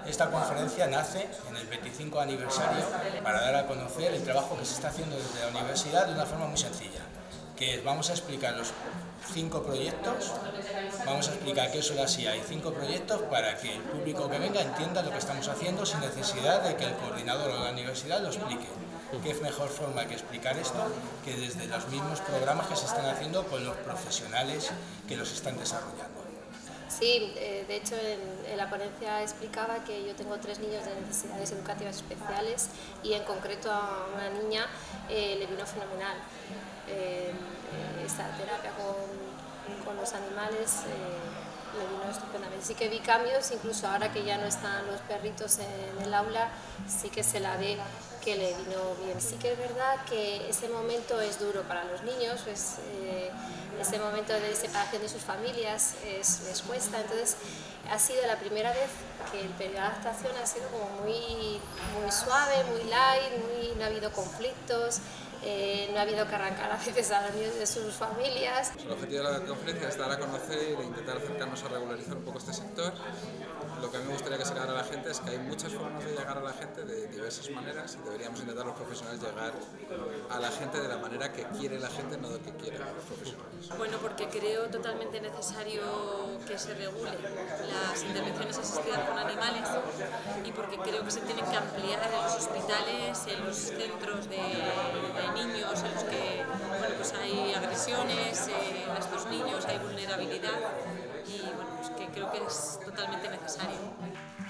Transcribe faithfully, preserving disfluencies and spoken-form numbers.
Esta conferencia nace en el veinticinco aniversario para dar a conocer el trabajo que se está haciendo desde la universidad de una forma muy sencilla, que es, vamos a explicar los cinco proyectos, vamos a explicar qué es la S I A y cinco proyectos para que el público que venga entienda lo que estamos haciendo sin necesidad de que el coordinador o la universidad lo explique. ¿Qué mejor forma que explicar esto que desde los mismos programas que se están haciendo con los profesionales que los están desarrollando? Sí, de hecho en, en la ponencia explicaba que yo tengo tres niños de necesidades educativas especiales y en concreto a una niña eh, le vino fenomenal. Eh, esta terapia con, con los animales eh, le vino estupendamente. Sí que vi cambios, incluso ahora que ya no están los perritos en el aula, sí que se la ve que le vino bien. Sí que es verdad que ese momento es duro para los niños, pues, eh, ese momento de separación de sus familias es, les cuesta, entonces ha sido la primera vez que el periodo de adaptación ha sido como muy, muy suave, muy light, muy, no ha habido conflictos. Eh, no ha habido que arrancar a veces a los niños de sus familias. El objetivo de la conferencia es dar a conocer e intentar acercarnos a regularizar un poco este sector. Lo que a mí me gustaría que se llegara a la gente es que hay muchas formas de llegar a la gente de diversas maneras y deberíamos intentar los profesionales llegar a la gente de la manera que quiere la gente, no de que quieren los profesionales. Bueno, porque creo totalmente necesario que se regule las intervenciones asistidas con animales y porque creo que se tienen que ampliar en los hospitales, en los centros de, de niños en los que bueno, pues hay agresiones eh, a estos niños, hay vulnerabilidad y bueno, pues que creo que es totalmente necesario.